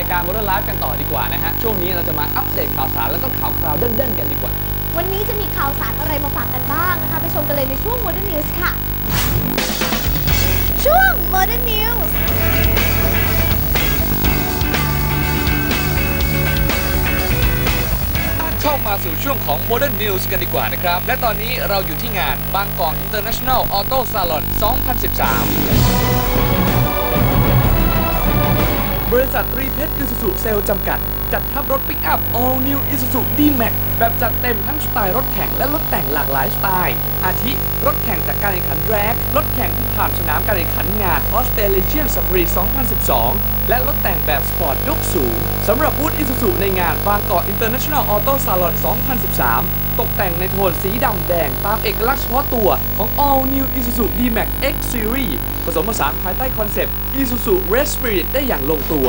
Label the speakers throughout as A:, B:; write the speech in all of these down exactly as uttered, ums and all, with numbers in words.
A: ายการ Modern Life กันต่อดีกว่านะฮะช่วงนี้เราจะมาอัปเดตข่าวสารแล้วก็ข่าวคราวเด่นๆกันดีกว่า
B: วันนี้จะมีข่าวสารอะไรมาฝากกันบ้างนะคะไปชมกันเลยในช่วง Modern News ค่ะช่วง Modern News
A: เข้ามาสู่ช่วงของ Modern News กันดีกว่านะครับและตอนนี้เราอยู่ที่งานบางกอก International Auto Salon สองพันสิบสามบริษัทตรีเพชร Isuzu เซลล์จำกัดจัดทับรถปิกอัพ All New Isuzu D-Max แบบจัดเต็มทั้งสไตล์รถแข่งและรถแต่งหลากหลายสไตล์อาทิรถแข่งจากการแข่งขันแร็กรถแข่งที่ผ่านสนามการแข่งขันงาน Australian Safari สองพันสิบสองและรถแต่งแบบสปอร์ตยกสูงสำหรับบูธ Isuzu ในงานบางกอก International Auto Salon สองพันสิบสามตกแต่งในโทนสีดำแดงตามเอกลักษณ์เฉพาะตัวของ All New Isuzu D-Max X Series ผสมผสานภายใต้คอนเซปต์ Isuzu Red Spirit ได้อย่างลงตัว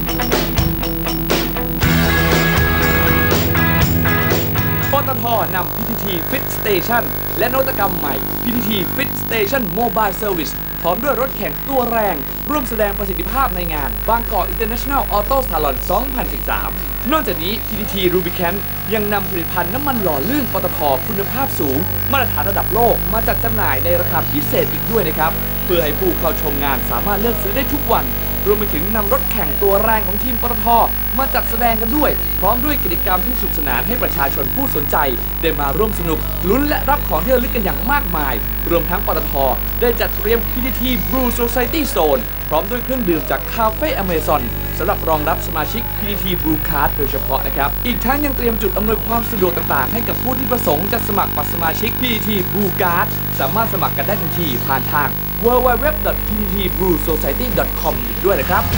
A: ปตท.นำ พี ที ที Fit Station และนวัตกรรมใหม่ พี ที ที Fit Station Mobile Service พร้อมด้วยรถแข่งตัวแรงร่วมแสดงประสิทธิภาพในงานบางกอก International Auto Salon สองพันสิบสามนอกจากนี้ พี ที ที Rubicant ยังนำผลิตภัณฑ์น้ำมันหล่อลื่นปตท.คุณภาพสูงมาตรฐานระดับโลกมาจัดจำหน่ายในราคาพิเศษอีกด้วยนะครับเพื่อให้ผู้เข้าชมงานสามารถเลือกซื้อได้ทุกวันรวมไปถึงนำรถแข่งตัวแรงของทีมปตท.มาจัดแสดงกันด้วยพร้อมด้วยกิจกรรมที่สนุกสนานให้ประชาชนผู้สนใจได้มาร่วมสนุกลุ้นและรับของที่ระลึกกันอย่างมากมายรวมทั้งปตท.ได้จัดเตรียม พี ที ที Brew Society Zone พร้อมด้วยเครื่องดื่มจากคาเฟ่อเมซอนสำหรับรองรับสมาชิก พี ที ที Brew Card โดยเฉพาะนะครับอีกทั้งยังเตรียมจุดอำนวยความสะดวกต่างๆให้กับผู้ที่ประสงค์จะสมัครบัตรสมาชิก พี ที ที Brew Card สามารถสมัครกันได้ทันทีผ่านทาง ดับเบิลยู ดับเบิลยู ดับเบิลยู ดอท พี ที ที บรู โซไซตี้ ดอท คอม อีกด้วยนะครับ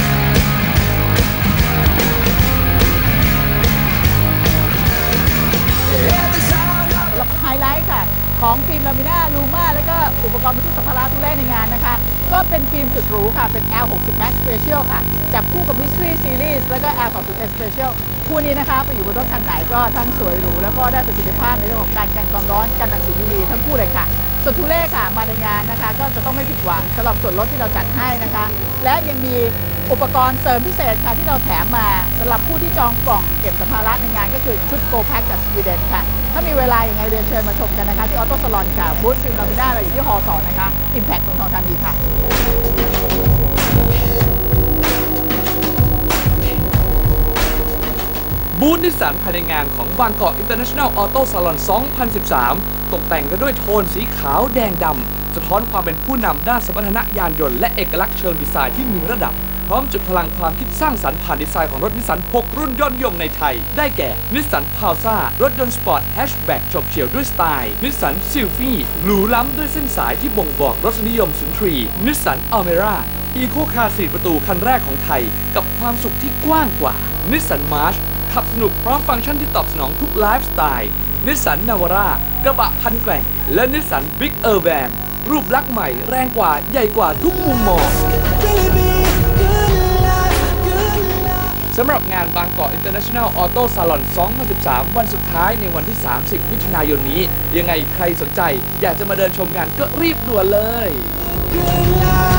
C: สำหรับไฮไลท์ค่ะของฟิล์มลามิน่าลูม่าและก็อุปกรณ์บรรทุกสัมภาระทุกแรกในงานนะคะก็เป็นฟิล์มสุดหรูค่ะเป็น แอล หกสิบ Max Special ค่ะจับคู่กับ Mystery Series แล้วก็ แอล สองสิบ เอส Special คู่นี้นะคะไปอยู่บนรถคันไหนก็ทั้งสวยหรูแล้วก็ได้ประสิทธิภาพในเรื่องของการกันความร้อนกันรังสี ยู วี ทั้งคู่เลยค่ะส่วนทูเล่ค่ะมาในงานนะคะก็จะต้องไม่ผิดหวังสำหรับส่วนลดที่เราจัดให้นะคะและยังมีอุปกรณ์เสริมพิเศษค่ะที่เราแถมมาสำหรับผู้ที่จองกล่องเก็บสัมภาระในงานก็คือชุด Go Pack จากสวีเดนค่ะถ้ามีเวลาอย่างไรเรียนเชิญมาชมกันนะคะที่ออโต้ซาลอนค่ะบูธฟิล์มลามิน่าเราอยู่ที่ฮอสองนะคะ Impact เมืองทองธานีค่ะ
A: บูธนิสสันภายในงานของบางกอก International Auto Salon สองพันสิบสามตกแต่งกันด้วยโทนสีขาวแดงดำสะท้อนความเป็นผู้นำด้านสมรรถนะยานยนต์และเอกลักษณ์เชิงดีไซน์ที่มีระดับพร้อมจุดพลังความคิดสร้างสรรค์ผ่านดีไซน์ของรถนิสสันหกรุ่นยอดนิยมในไทยได้แก่นิสสันพาวซ่ารถยนต์สปอร์ตแฮชแบ็กฉบเฉี่ยวด้วยสไตล์นิสสันซิลฟี่หรูล้ำด้วยเส้นสายที่บ่งบอกรสนิยมสุนทรีนิสสันอัลเมร่าอีโคคาร์สี่ประตูคันแรกของไทยกับความสุขที่กว้างกว่านิสสันมาร์ชขับสนุกพร้อมฟังก์ชันที่ตอบสนองทุกไลฟ์สไตล์นิสสันนาวาร่ากระบะพันแกร่งและนิสสันบิ๊กเออร์แวนรูปลักษณ์ใหม่แรงกว่าใหญ่กว่าทุกมุมมองสำหรับงานบางกอก International Auto Salon สองพันสิบสามวันสุดท้ายในวันที่สามสิบมิถุนายนนี้ยังไงใครสนใจอยากจะมาเดินชมงานก็รีบด่วนเลย